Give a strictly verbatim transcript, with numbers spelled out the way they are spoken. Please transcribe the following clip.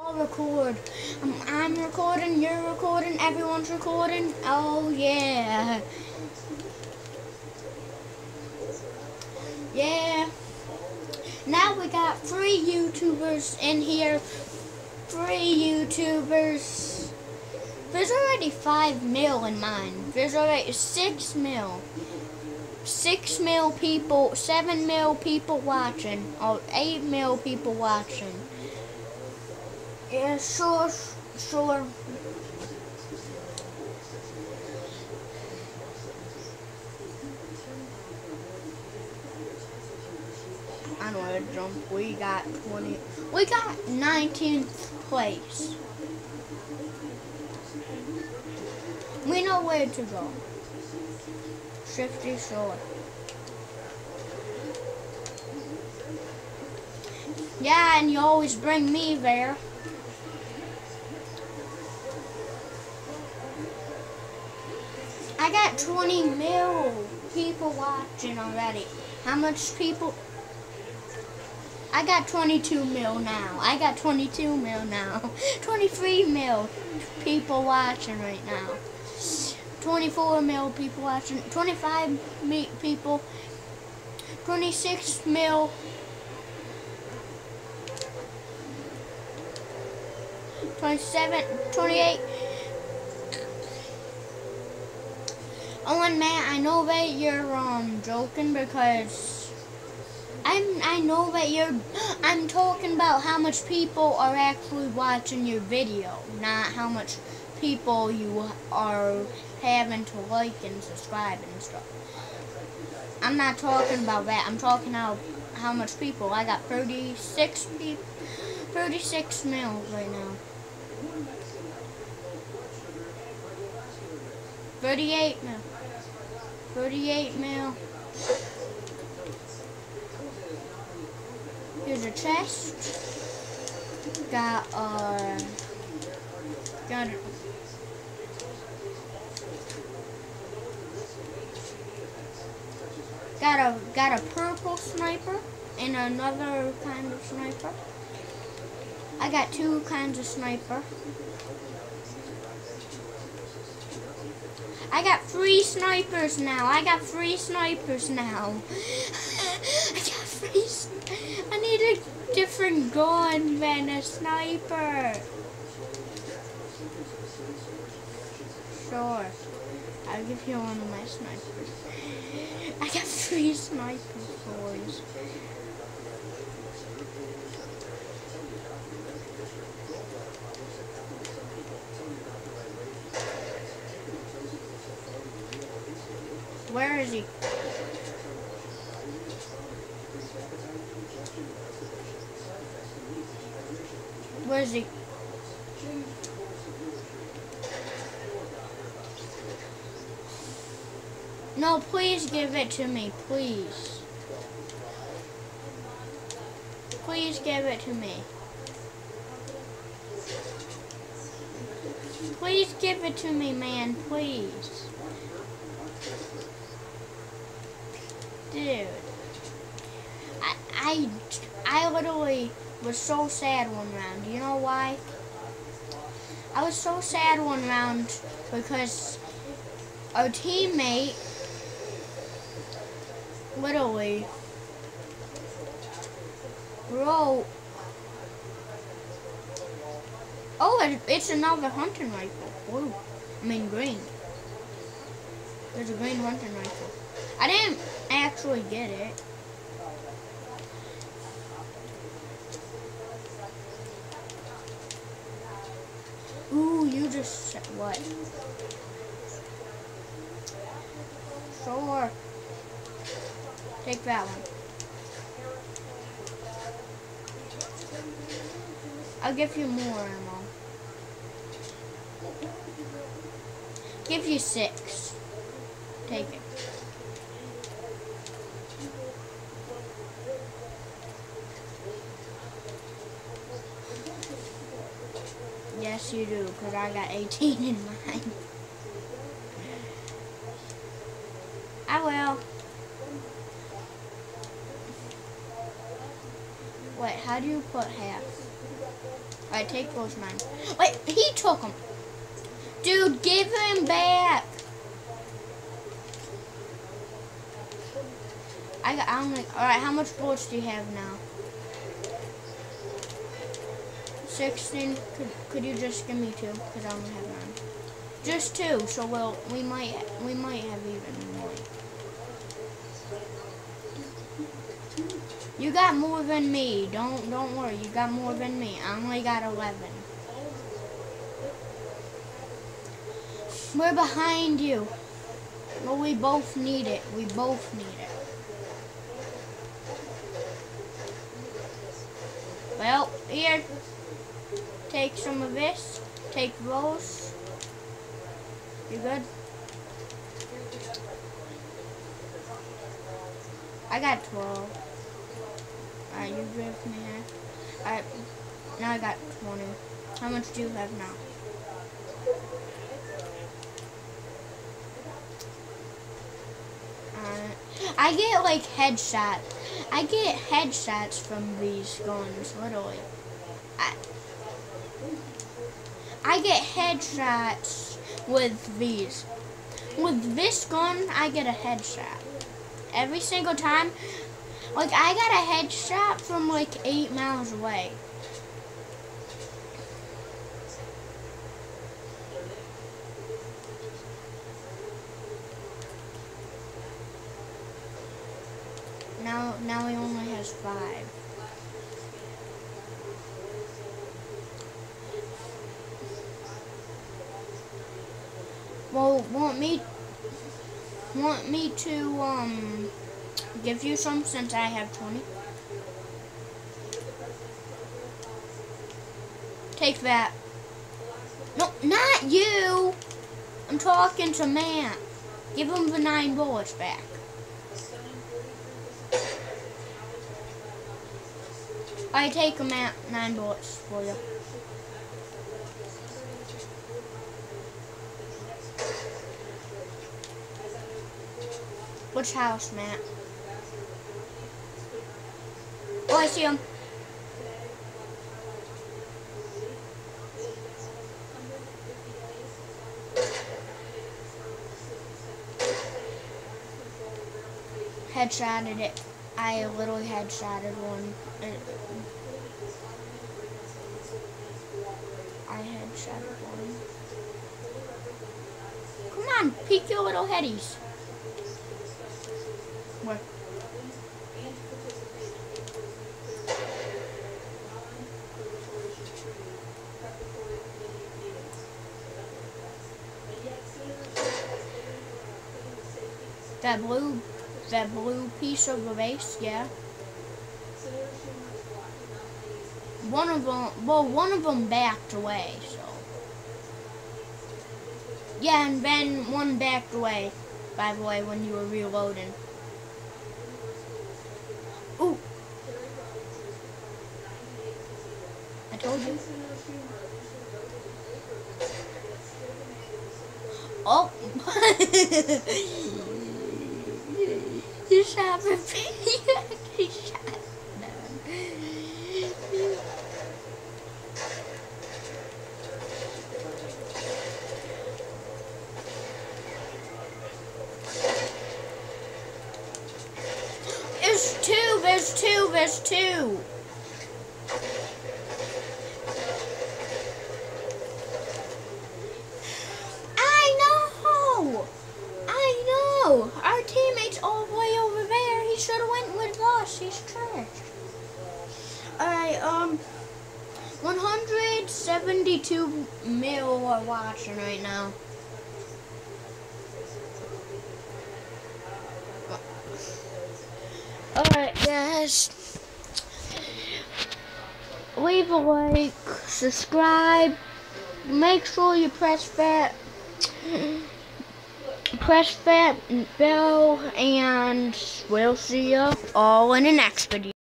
I'll record. Um, I'm recording, you're recording, everyone's recording. Oh yeah. Yeah. Now we got three YouTubers in here. Three YouTubers. There's already five mil in mine. There's already six mil. Six mil people, seven mil people watching, or eight mil people watching. Yeah, sure, sure. I know how to jump. We got twenty. We got nineteenth place. We know where to go. Shifty Shore. Yeah, and you always bring me there. I got twenty mil people watching already. How much people? I got twenty-two mil now. I got twenty-two mil now. twenty-three mil people watching right now. twenty-four mil people watching. twenty-five mil people. twenty-six mil. twenty-seven, twenty-eight. Oh, and man, I know that you're um joking because I'm I know that you're I'm talking about how much people are actually watching your video, not how much people you are having to like and subscribe and stuff. I'm not talking about that. I'm talking about how much people. I got thirty-six people, thirty-six mil right now. thirty-eight mil. thirty-eight mil. Here's a chest. Got uh got it. Got a got a purple sniper and another kind of sniper. I got two kinds of sniper. I got three snipers now. I got three snipers now. I got three. I need a different gun than a sniper. Sure. I'll give you one of my snipers. I got three snipers, boys. Where is he? Where is he? No, please give it to me, please. Please give it to me. Please give it to me, man, please. Dude, I, I, I literally was so sad one round. Do you know why? I was so sad one round because our teammate literally wrote, oh, it's another hunting rifle. Blue. I mean green. There's a green hunting rifle. I didn't actually get it. Ooh, you just said what? Sure. Take that one. I'll give you more ammo. Give you six. Take it. Yes, you do, because I got eighteen in mine. I will. Wait, how do you put half? Alright, take those mine. Wait, he took them. Dude, give him back. I got, I'm like, alright, how much bullets do you have now? sixteen. Could, could you just give me two? Because I only have nine. Just two, so we'll, we might, we might have even more. You got more than me. Don't, don't worry. You got more than me. I only got eleven. We're behind you. Well, we both need it. We both need it. Well, here. Take some of this. Take those. You good? I got twelve. Alright, you give me half. Alright, now I got twenty. How much do you have now? Alright. I get like headshots. I get headshots from these guns, literally. I, I get headshots with these. With this gun, I get a headshot. Every single time. Like, I got a headshot from like eight miles away. Now, now he only has five. Well, want me, want me to um give you some since I have twenty? Take that. No, not you. I'm talking to Matt. Give him the nine bullets back. I take him at nine bullets for you. Which house, Matt? Oh, I see him. Headshotted it. I literally headshotted one. I headshotted one. Come on, peek your little headies. Where? That blue, that blue piece of the base, yeah. One of them, well, one of them backed away, so. Yeah, and then one backed away, by the way, when you were reloading. Ooh. I told you. Oh. You shot me. You shot me. There's two, there's two, there's two. I know. I know. Our teammate's all the way over there. He should have went with us. He's trash. Alright, um, one hundred seventy-two mil are watching right now. Alright, guys. Leave a like, subscribe, make sure you press that, press that bell, and we'll see you all in the next video.